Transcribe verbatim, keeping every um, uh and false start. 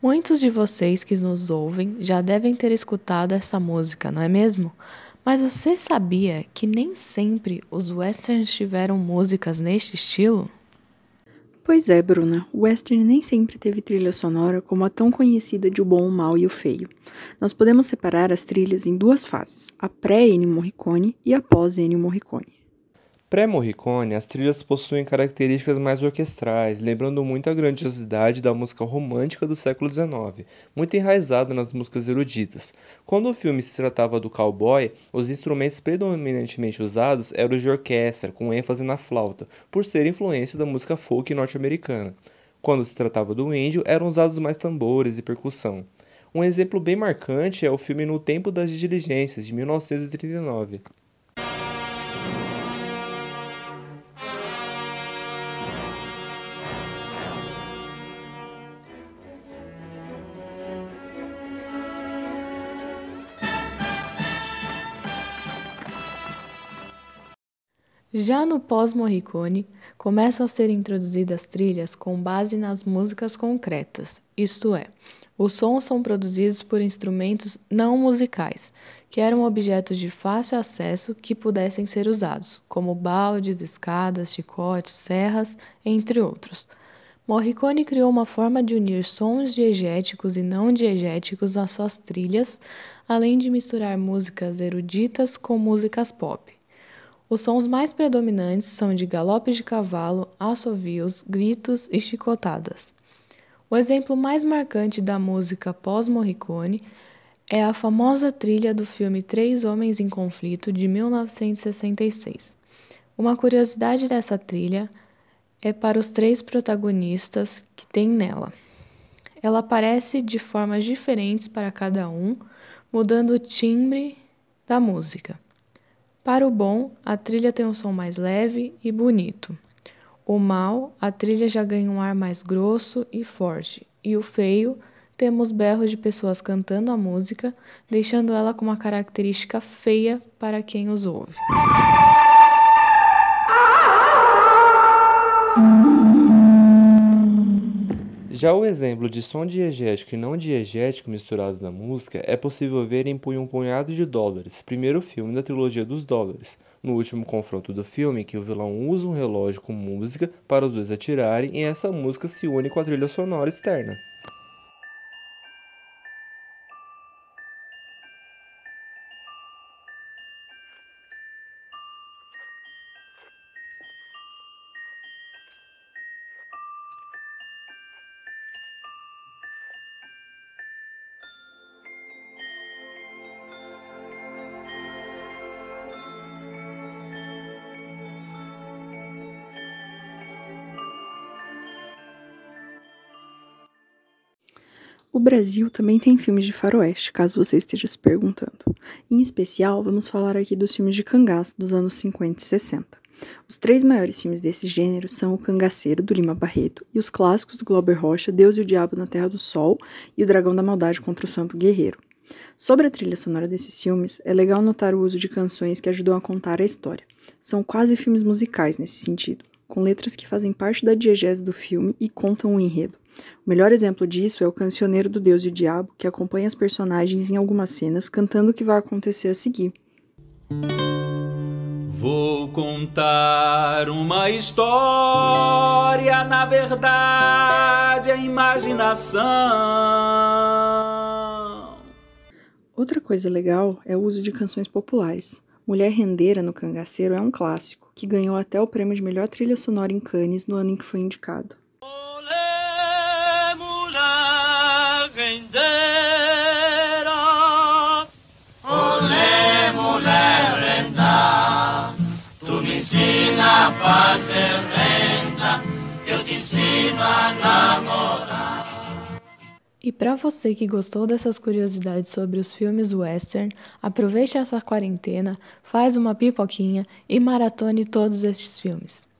Muitos de vocês que nos ouvem já devem ter escutado essa música, não é mesmo? Mas você sabia que nem sempre os westerns tiveram músicas neste estilo? Pois é, Bruna, o western nem sempre teve trilha sonora como a tão conhecida de O Bom, o Mal e o Feio. Nós podemos separar as trilhas em duas fases, a pré-Ennio Morricone e a pós-Ennio Morricone. Pré-Morricone, as trilhas possuem características mais orquestrais, lembrando muito a grandiosidade da música romântica do século dezenove, muito enraizada nas músicas eruditas. Quando o filme se tratava do cowboy, os instrumentos predominantemente usados eram os de orquestra, com ênfase na flauta, por ser influência da música folk norte-americana. Quando se tratava do índio, eram usados mais tambores e percussão. Um exemplo bem marcante é o filme No Tempo das Diligências, de mil novecentos e trinta e nove. Já no pós-Morricone, começam a ser introduzidas trilhas com base nas músicas concretas, isto é, os sons são produzidos por instrumentos não musicais, que eram objetos de fácil acesso que pudessem ser usados, como baldes, escadas, chicotes, serras, entre outros. Morricone criou uma forma de unir sons diegéticos e não diegéticos às suas trilhas, além de misturar músicas eruditas com músicas pop. Os sons mais predominantes são de galopes de cavalo, assovios, gritos e chicotadas. O exemplo mais marcante da música pós-Morricone é a famosa trilha do filme Três Homens em Conflito, de mil novecentos e sessenta e seis. Uma curiosidade dessa trilha é para os três protagonistas que tem nela. Ela aparece de formas diferentes para cada um, mudando o timbre da música. Para o bom, a trilha tem um som mais leve e bonito. O mal, a trilha já ganha um ar mais grosso e forte. E o feio, temos berros de pessoas cantando a música, deixando ela com uma característica feia para quem os ouve. Já o exemplo de som diegético e não diegético misturados na música é possível ver em Um Punhado de Dólares, primeiro filme da trilogia dos dólares. No último confronto do filme, que o vilão usa um relógio com música para os dois atirarem e essa música se une com a trilha sonora externa. O Brasil também tem filmes de faroeste, caso você esteja se perguntando. Em especial, vamos falar aqui dos filmes de cangaço dos anos cinquenta e sessenta. Os três maiores filmes desse gênero são O Cangaceiro, do Lima Barreto, e os clássicos do Glauber Rocha, Deus e o Diabo na Terra do Sol e O Dragão da Maldade contra o Santo Guerreiro. Sobre a trilha sonora desses filmes, é legal notar o uso de canções que ajudam a contar a história. São quase filmes musicais nesse sentido, com letras que fazem parte da diegese do filme e contam o enredo. O melhor exemplo disso é o Cancioneiro do Deus e o Diabo, que acompanha as personagens em algumas cenas, cantando o que vai acontecer a seguir. Vou contar uma história, na verdade é imaginação. Outra coisa legal é o uso de canções populares. Mulher Rendeira no Cangaceiro é um clássico, que ganhou até o prêmio de melhor trilha sonora em Cannes no ano em que foi indicado. Olê, mulher rendeira, olê, mulher renda, tu me ensina a fazer renda, eu te ensino a namorar. E para você que gostou dessas curiosidades sobre os filmes western, aproveite essa quarentena, faz uma pipoquinha e maratone todos estes filmes.